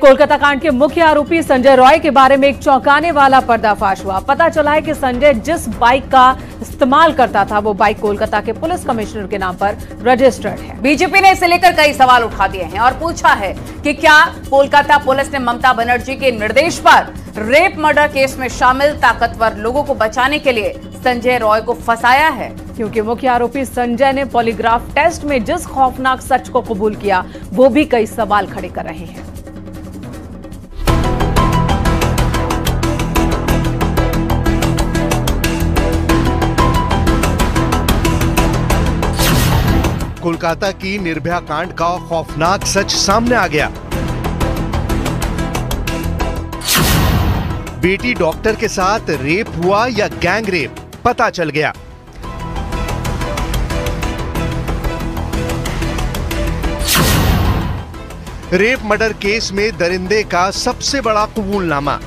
कोलकाता कांड के मुख्य आरोपी संजय रॉय के बारे में एक चौंकाने वाला पर्दाफाश हुआ। पता चला है कि संजय जिस बाइक का इस्तेमाल करता था वो बाइक कोलकाता के पुलिस कमिश्नर के नाम पर रजिस्टर्ड है। बीजेपी ने इसे लेकर कई सवाल उठा दिए हैं और पूछा है कि क्या कोलकाता पुलिस ने ममता बनर्जी के निर्देश पर रेप मर्डर केस में शामिल ताकतवर लोगों को बचाने के लिए संजय रॉय को फंसाया है। क्योंकि मुख्य आरोपी संजय ने पॉलीग्राफ टेस्ट में जिस खौफनाक सच को कबूल किया वो भी कई सवाल खड़े कर रहे हैं। कोलकाता की निर्भया कांड का खौफनाक सच सामने आ गया। बेटी डॉक्टर के साथ रेप हुआ या गैंग रेप, पता चल गया। रेप मर्डर केस में दरिंदे का सबसे बड़ा कबूलनामा।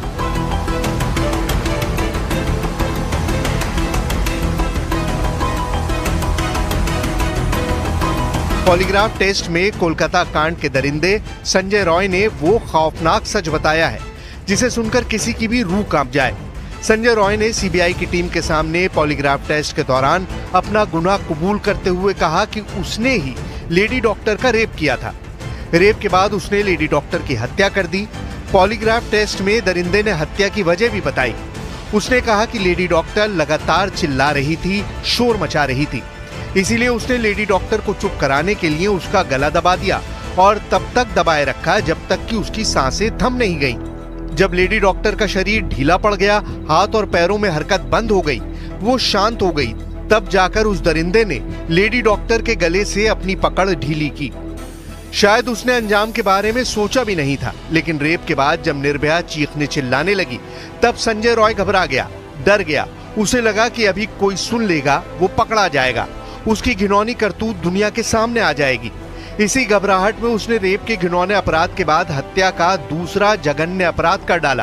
पॉलीग्राफ टेस्ट में कोलकाता कांड के दरिंदे संजय रॉय ने वो खौफनाक सच बताया है जिसे सुनकर किसी की भी रूह कांप जाए। संजय रॉय ने सीबीआई की टीम के सामने पॉलीग्राफ टेस्ट के दौरान अपना गुनाह कबूल करते हुए कहा कि उसने ही लेडी डॉक्टर का रेप किया था। रेप के बाद उसने लेडी डॉक्टर की हत्या कर दी। पॉलीग्राफ टेस्ट में दरिंदे ने हत्या की वजह भी बताई। उसने कहा कि लेडी डॉक्टर लगातार चिल्ला रही थी, शोर मचा रही थी, इसीलिए उसने लेडी डॉक्टर को चुप कराने के लिए उसका गला दबा दिया और तब तक दबाए रखा जब तक कि उसकी सांसें थम नहीं गईं। जब लेडी डॉक्टर का शरीर ढीला पड़ गया, हाथ और पैरों में हरकत बंद हो गई, वो शांत हो गई, तब जाकर उस दरिंदे ने लेडी डॉक्टर के गले से अपनी पकड़ ढीली की। शायद उसने अंजाम के बारे में सोचा भी नहीं था, लेकिन रेप के बाद जब निर्भया चीखने चिल्लाने लगी तब संजय रॉय घबरा गया, डर गया। उसे लगा कि अभी कोई सुन लेगा, वो पकड़ा जाएगा, उसकी घिनौनी करतूत दुनिया के सामने आ जाएगी। इसी घबराहट में उसने रेप के घिनौने अपराध के बाद हत्या का दूसरा जघन्य अपराध कर डाला।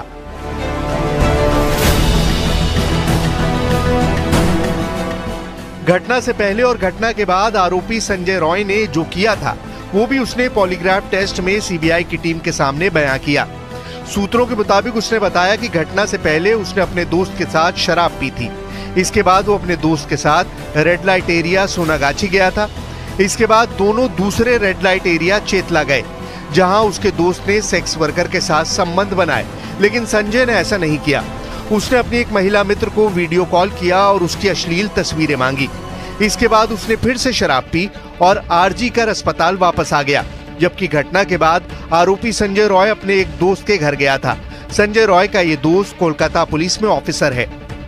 घटना से पहले और घटना के बाद आरोपी संजय रॉय ने जो किया था वो भी उसने पॉलीग्राफ टेस्ट में सीबीआई की टीम के सामने बयां किया। सूत्रों के मुताबिक उसने बताया कि घटना से पहले उसने अपने दोस्त के साथ शराब पी थी। इसके बाद वो अपने दोस्त के साथ रेड लाइट एरिया सोनागाछी गया था। इसके बाद दोनों दूसरे रेड लाइट एरिया चेतला गए, जहां उसके दोस्त ने सेक्स वर्कर के साथ संबंध बनाए, लेकिन संजय ने ऐसा नहीं किया। उसने अपनी एक महिला मित्र को वीडियो कॉल किया और उसकी अश्लील तस्वीरें मांगी। इसके बाद उसने फिर से शराब पी और आरजी कर अस्पताल वापस आ गया, जबकि घटना के बाद आरोपी संजय रॉय अपने एक दोस्त के घर गया था। संजय रॉय का ये दोस्त कोलकाता पुलिस में ऑफिसर है।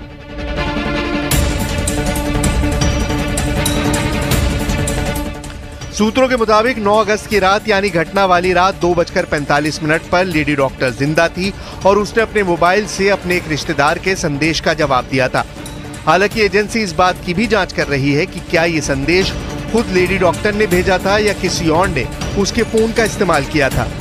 सूत्रों के मुताबिक 9 अगस्त की रात यानी घटना वाली रात 2:45 पर लेडी डॉक्टर जिंदा थी और उसने अपने मोबाइल से अपने एक रिश्तेदार के संदेश का जवाब दिया था। हालांकि एजेंसी इस बात की भी जांच कर रही है कि क्या ये संदेश खुद लेडी डॉक्टर ने भेजा था या किसी और ने उसके फोन का इस्तेमाल किया था।